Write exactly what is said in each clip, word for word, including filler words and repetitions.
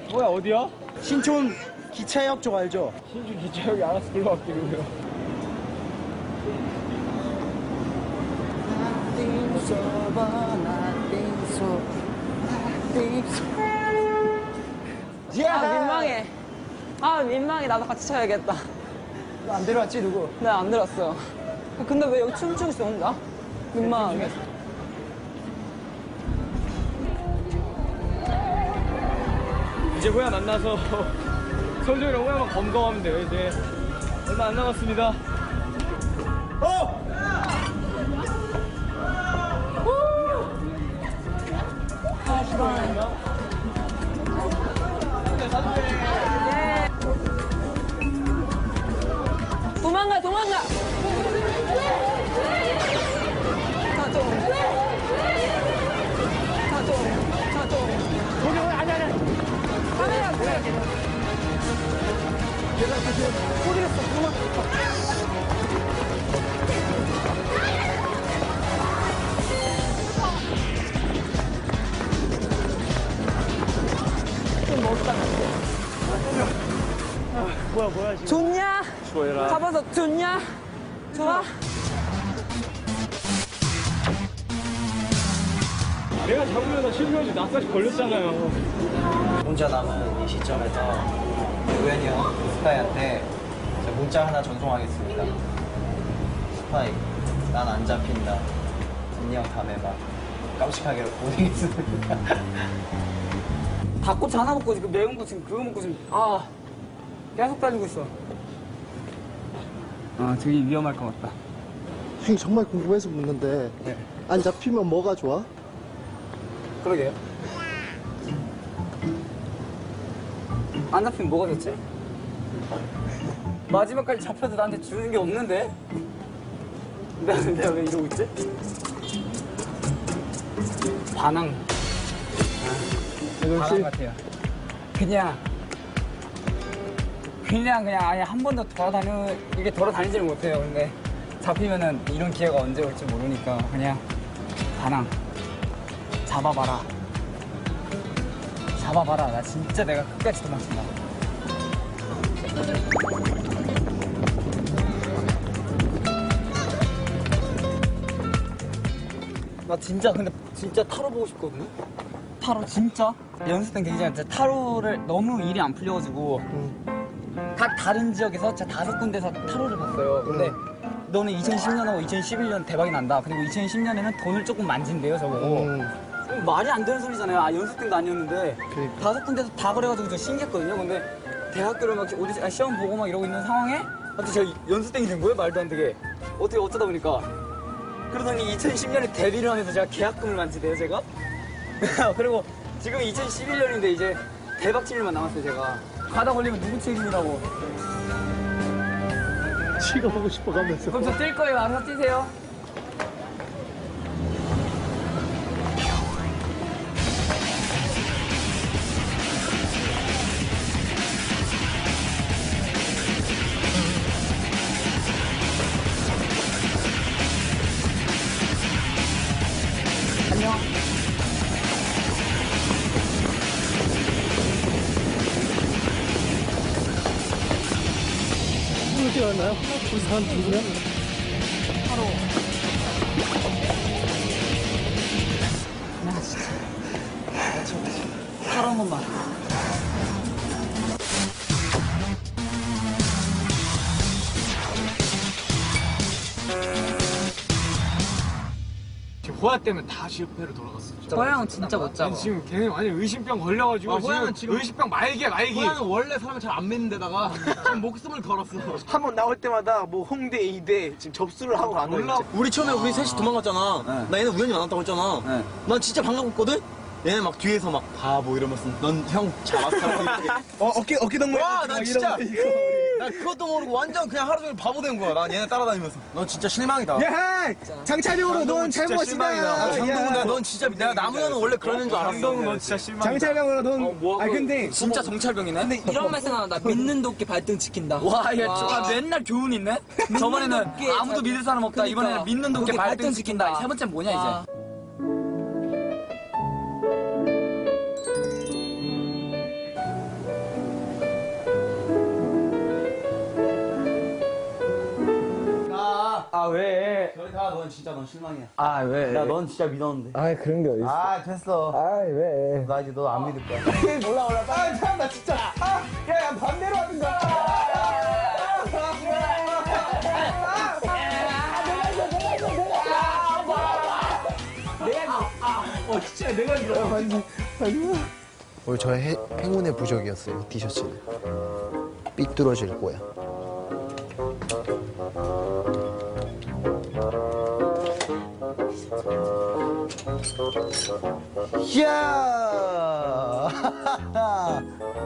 뭐야, 어디야? 신촌 기차역 쪽 알죠? 신촌 기차역이 알아서 불러갈게요. 아, 민망해. 아, 민망해. 나도 같이 쳐야겠다. 너 안 데려왔지 누구? 네, 안 들었어요. 근데 왜 여기 춤추고 있어, 혼자? 민망하게. 이제 호야 만나서 성종이랑 호야만 검거하면 돼요. 이제 얼마 안 남았습니다. 어! 도망가, 도망가! 자동. 자동. 자동. 거기 아니 아니. 카메라 그래. 내가 지금 꼬리랬어. 그만. 좀 먹다. 뭐야 뭐야 지금. 좋냐? 좋아해라. 잡아서 좋냐? 좋아? 내가 잡으려다 실패하지 나까지 걸렸잖아요. 혼자 남은 이 시점에서 우연히 형 스파이한테 제가 문자 하나 전송하겠습니다. 스파이, 난 안 잡힌다. 안녕, 다음에 봐. 깜찍하게 보내겠습니다. 닭꼬치 하나 먹고 지금 매운 거 지금 그거 먹고 지금 아 계속 달리고 있어. 아 되게 위험할 것 같다. 형이 정말 궁금해서 묻는데 네. 안 잡히면 뭐가 좋아? 그러게요. 안 잡히면 뭐가 좋지? 마지막까지 잡혀도 나한테 주는 게 없는데? 내가, 내가 왜 이러고 있지? 반항. 아, 반항 같아요. 그냥, 그냥, 그냥 아예 한 번도 돌아다니, 이게 돌아다니지를 못해요. 근데 잡히면은 이런 기회가 언제 올지 모르니까 그냥 반항. 잡아봐라. 잡아봐라. 나 진짜 내가 끝까지 도망친다. 나 진짜 근데 진짜 타로 보고 싶거든. 타로 진짜 연습생 되기 전에 진짜 타로를 너무 일이 안 풀려가지고 응. 각 다른 지역에서 진짜 다섯 군데서 타로를 봤어요. 근데 너는 이천십 년하고 이천십일 년 대박이 난다. 그리고 이천십 년에는 돈을 조금 만진대요, 저거. 음. 말이 안 되는 소리잖아요. 아, 연습생도 아니었는데. 그러니까. 다섯 군데서 다 그래가지고 저 신기했거든요. 근데 대학교를 막 어디, 아, 시험 보고 막 이러고 있는 상황에 갑자기 제가 연습생이 된 거예요? 말도 안 되게. 어떻게 어쩌다 보니까. 그러더니 이천십 년에 데뷔를 하면서 제가 계약금을 만지대요, 제가. 그리고 지금 이천십일 년인데 이제 대박 칠 일만 남았어요, 제가. 가다 걸리면 누구 책임이라고. 찍어보고 싶어 가면서. 그럼 저 뛸 거예요. 알아서 뛰세요. 안녕. 어떻게 알나요? 우리 사람 누구냐? 바로. 나 진짜. 하루 한 번만. 지금 호야 때문에 다 실패로 돌아갔어. 호양은 진짜 못 잡아. 지금 걔네 완전 의심병 걸려가지고 아, 호야는 지금, 지금- 의심병 말기야 말기. 호야는 원래 사람을 잘 안 믿는 데다가 지금 목숨을 걸었어. 한 번 나올 때마다 뭐 홍대, 이대 지금 접수를 하고 가는 몰라. 거야. 우리 처음에 우리 셋이 도망갔잖아. 네. 나 얘네 우연히 만났다고 했잖아. 네. 난 진짜 반가웠거든? 얘네 막 뒤에서 막 바보 이러면서 넌 형 잡았어. 어, 어깨, 어깨 동무해. 와, 난 진짜. 난 그것도 모르고 완전 그냥 하루 종일 바보 된 거야. 난 얘네 따라다니면서. 넌 진짜 실망이다. 야! 장차병으로 넌 진짜 잘못이다. 실망이다. 아, 장동훈, 나 넌 진짜 내가 나무현은 원래 그런 애인 줄 알았어. 장동훈 너 진짜 실망. 장차병으로 넌. 어, 뭐하고- 아 근데 진짜 정찰병이네. 근데 이런 말 생각나. 나 믿는 도끼 발등 지킨다. 와, 얘 와. 저, 맨날 교훈 있네? 저번에는 도끼에 아무도 잘- 믿을 사람 없다. 그러니까. 이번에는 믿는 도끼 도끼 발등 발등 지킨다. 지킨다. 세 번째는 뭐냐, 아. 이제? 진짜 넌 실망이야. 아, 왜? 나 넌 진짜 믿었는데. 아, 그런 게 어딨어. 아, 됐어. 아, 왜? 나 이제 너 안 믿을 거야. 몰라, 몰라. 아, 참, 나 진짜. 아, 야, 야, 반대로 하든가. 어, 진짜 내가 이거 반지, 반지. 오늘 저의 해- 행운의 부적이었어요, 티셔츠는. 삐뚤어질 거야. 야!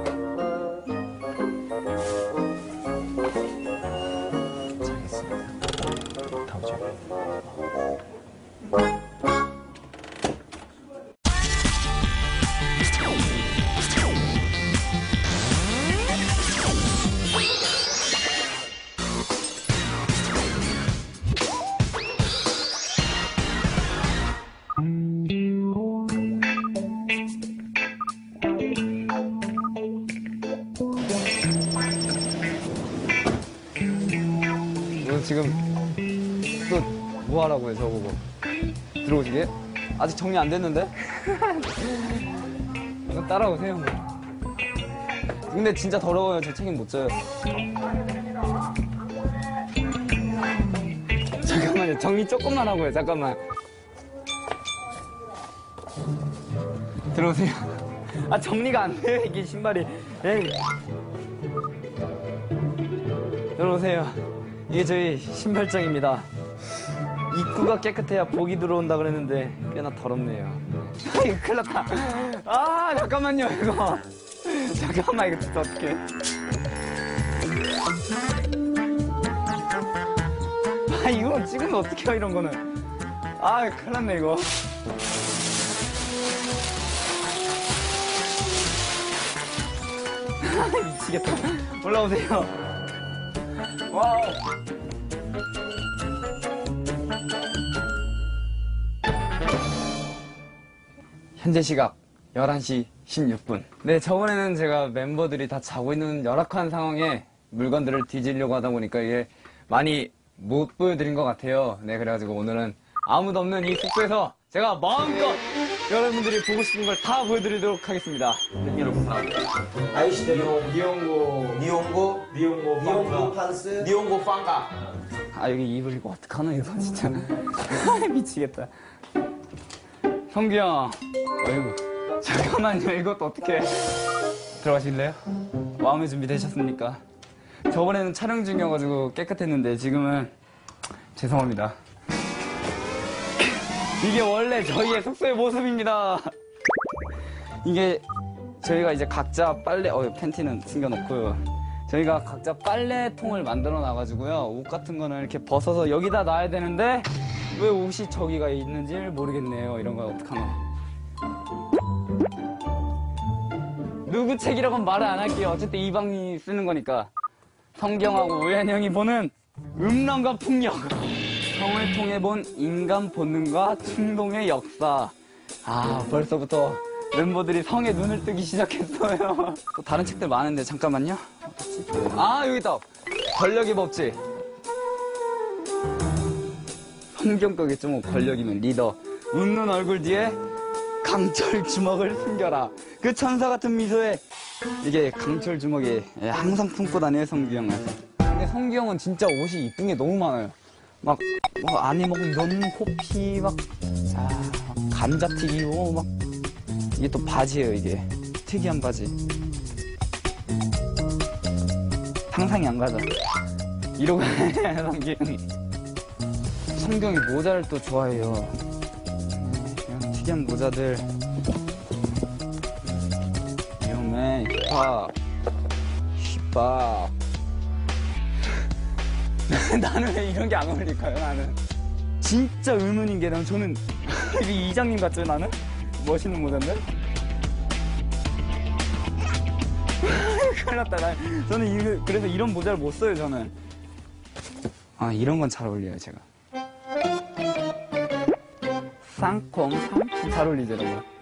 너 지금 또 뭐 하라고요, 저보고? 들어오시게? 아직 정리 안 됐는데? 이거 따라오세요. 뭐. 근데 진짜 더러워요. 제 책임 못 져요. 잠깐만요. 정리 조금만 하고요. 잠깐만. 들어오세요. 아, 정리가 안 돼요. 이게 신발이. 에이. 들어오세요. 이게 저희 신발장입니다. 입구가 깨끗해야 복이 들어온다 그랬는데 꽤나 더럽네요. 이거 큰일 났다. 아, 잠깐만요, 이거. 잠깐만, 이거 진짜 어떡해. 아, 이거 찍으면 어떡해요, 이런 거는. 아, 큰일 났네, 이거. 아, 미치겠다. 올라오세요. 와우. 현재 시각 열한 시 십육 분. 네, 저번에는 제가 멤버들이 다 자고 있는 열악한 상황에 물건들을 뒤지려고 하다 보니까 이게 많이 못 보여드린 것 같아요. 네, 그래가지고 오늘은 아무도 없는 이 숙소에서 제가 마음껏 여러분들이 보고 싶은 걸 다 보여드리도록 하겠습니다. 아이씨, 니옹, 니옹고. 니온고? 니옹고, 니온고 판스? 니옹고 빵가. 아, 여기 입을 이거 어떡하나, 이거 진짜. 미치겠다. 성규 형. 어이구. 잠깐만요, 이것도 어떻게. 들어가실래요? 마음의 준비 되셨습니까? 저번에는 촬영 중이어가지고 깨끗했는데 지금은 죄송합니다. 이게 원래 저희의 숙소의 모습입니다. 이게 저희가 이제 각자 빨래, 어, 팬티는 숨겨놓고요. 저희가 각자 빨래통을 만들어 놔가지고요. 옷 같은 거는 이렇게 벗어서 여기다 놔야 되는데 왜 옷이 저기가 있는지 모르겠네요. 이런 거 어떡하나. 누구 책이라고는 말을 안 할게요. 어쨌든 이 방이 쓰는 거니까. 성경하고 우연히 형이 보는 음란과 풍력. 성을 통해 본 인간 본능과 충동의 역사. 아, 벌써부터 멤버들이 성에 눈을 뜨기 시작했어요. 또 다른 책들 많은데 잠깐만요. 어딨지? 아, 여기 있다. 권력의 법칙. 성경 거겠죠, 뭐. 권력이면 리더. 웃는 얼굴 뒤에 강철 주먹을 숨겨라. 그 천사 같은 미소에 이게 강철 주먹이 항상 품고 다녀요, 성규 형은. 근데 성규 형은 진짜 옷이 이쁜 게 너무 많아요. 막, 막 안에 막 면 코피 막, 자, 감자튀기고 막. 이게 또 바지예요, 이게. 특이한 바지. 상상이 안 가죠. 이러고 성규 형이. 성규 형이 모자를 또 좋아해요. 그냥 특이한 모자들. 위험해, 힙합. 힙합. 나는 왜 이런 게 안 어울릴까요, 나는? 진짜 의문인 게, 난 저는 이 이장님 같죠, 나는? 멋있는 모자인데? 큰일 났다, 나. 저는 이, 그래서 이런 모자를 못 써요, 저는. 아, 이런 건 잘 어울려요, 제가. 쌍콩, 쌍콩 잘 어울리죠, 여러분.